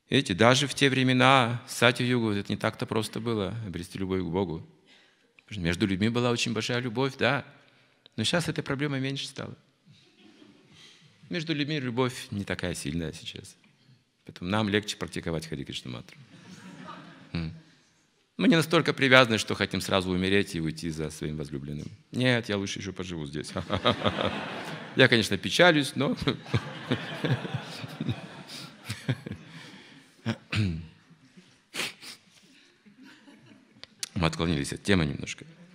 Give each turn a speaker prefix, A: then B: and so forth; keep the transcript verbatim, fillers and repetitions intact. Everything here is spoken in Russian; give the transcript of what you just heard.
A: Видите, даже в те времена, сати-югу, это не так-то просто было, обрести любовь к Богу. Между людьми была очень большая любовь, да. Но сейчас этой проблемы меньше стало. Между людьми любовь не такая сильная сейчас. Поэтому нам легче практиковать Хари Кришна мантру. Мы не настолько привязаны, что хотим сразу умереть и уйти за своим возлюбленным. Нет, я лучше еще поживу здесь. Я, конечно, печалюсь, но... Мы отклонились от темы немножко.